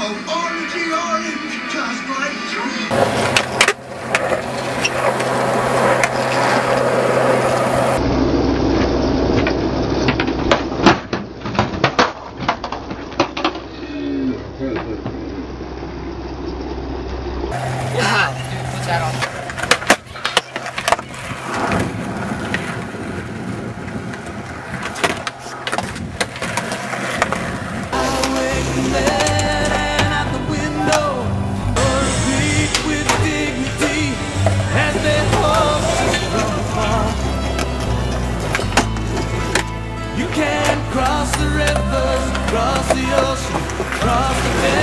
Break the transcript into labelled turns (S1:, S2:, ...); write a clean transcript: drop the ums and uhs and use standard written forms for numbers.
S1: Oh, orangey orange, just like you.
S2: Yeah, dude, put that on.
S3: You can cross the rivers, cross the ocean, cross the